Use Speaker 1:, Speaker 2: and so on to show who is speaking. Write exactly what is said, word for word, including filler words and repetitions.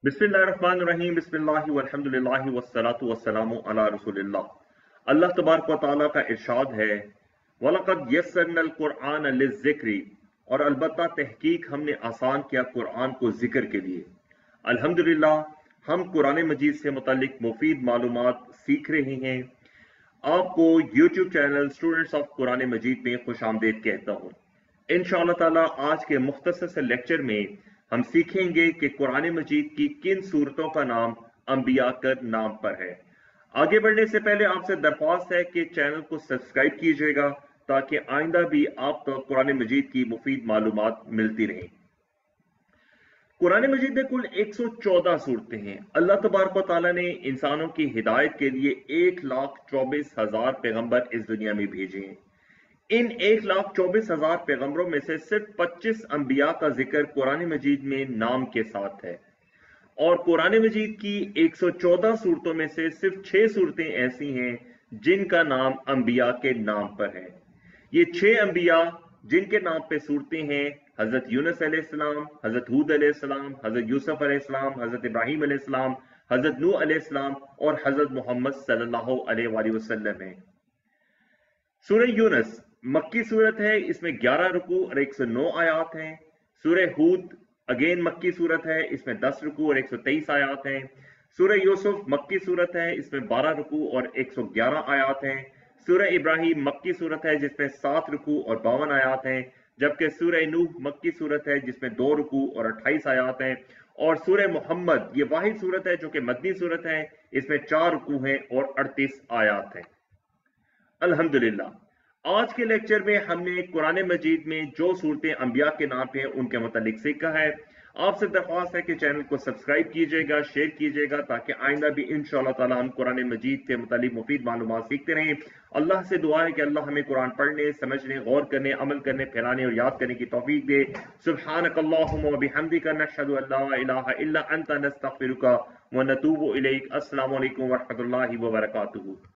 Speaker 1: बिस्मिल्लाहिर्रहमानिर्रहीम बिस्मिल्लाहि वल्हम्दुलिल्लाहि वस्सलातु वस्सलामु अला रसूलिल्लाह। अल्लाह तबारक व तआला का इरशाद है, वलक़द यस्सरनल कुरआन लिज़्ज़िक्रि, और अलबत्ता तहकीक हमने आसान किया कुरान को जिक्र के लिए। अल्हम्दुलिल्लाह हम कुरान मजीद से मुतल्लिक मुफीद मालूमात सीख रहे हैं। आपको YouTube channel students of Quran Majeed में खुश आमदेद कहता हूँ। इंशाअल्लाह ताला आज के मुख्तसर से लेक्चर में हम सीखेंगे कि कुरान मजीद की किन सूरतों का नाम अंबिया के नाम पर है। आगे बढ़ने से पहले आपसे दरख्वास्त है कि चैनल को सब्सक्राइब कीजिएगा ताकि आइंदा भी आप तक कुरान मजीद की मुफीद मालूमात मिलती रहें। कुरान मजीद में कुल एक सौ चौदह सूरतें हैं। अल्लाह तबारक व तआला ने इंसानों की हिदायत के लिए एक लाख चौबीस हजार पैगंबर इस दुनिया में भेजे हैं। इन एक लाख चौबीस हजार पैगंबरों में से सिर्फ पच्चीस अंबिया का जिक्र कुरान मजीद में नाम के साथ है, और कुरान मजीद की एक सौ चौदह सूरतों में से सिर्फ छह सूरतें ऐसी हैं जिनका नाम अंबिया के नाम पर है। ये छह अंबिया जिनके नाम पे सूरतें हैं, हजरत यूनुस अलैहिस्सलाम, हजरत हूद अलैहिस्सलाम, हजरत यूसुफ अलैहिस्सलाम, हजरत इब्राहिम अलैहिस्सलाम, हजरत नूह अलैहिस्सलाम और हजरत मोहम्मद सल्लल्लाहु अलैहि वसल्लम है। सूरह यूनुस मक्की सूरत है, इसमें ग्यारह रुकू और एक सौ नौ आयात हैं। सूरह हूद अगेन मक्की सूरत है, इसमें दस रुकू और एक सौ तेईस आयात हैं। सूरह यूसुफ मक्की सूरत है, इसमें बारह रुकू और एक सौ ग्यारह आयात हैं। सूरह इब्राहिम मक्की सूरत है जिसमें सात रुकू और बावन आयात हैं, जबकि सूरह नूह मक्की सूरत है जिसमें दो रुकू और अट्ठाईस आयात हैं। और सूरह मोहम्मद ये वाहिद सूरत है जो कि मदनी सूरत है, इसमें चार रुकू हैं और अड़तीस आयात हैं। अल्हम्दुलिल्लाह आज के लेक्चर में हमने कुरान मजीद में जो सूरतें अंबिया के नाम पे हैं उनके मुतालिक सीखा है। आपसे दरख्वास्त है कि चैनल को सब्सक्राइब कीजिएगा, शेयर कीजिएगा ताकि आइंदा भी इंशाअल्लाह ताला हम कुरान मजीद के मुतालिक मुफीद मालूमात सीखते रहें। अल्लाह से दुआ है कि अल्लाह हमें कुरान पढ़ने, समझने, गौर करने, अमल करने, फैलाने और याद करने की तौफीक दे। सुब्हानकल्लाहुम्मा व बिहम्दिका नशहदु अल्ला इलाहा इल्ला अंता नस्तगफिरुका व नतूबु इलैक। अस्सलामु अलैकुम व रहमतुल्लाहि व बरकातुहू।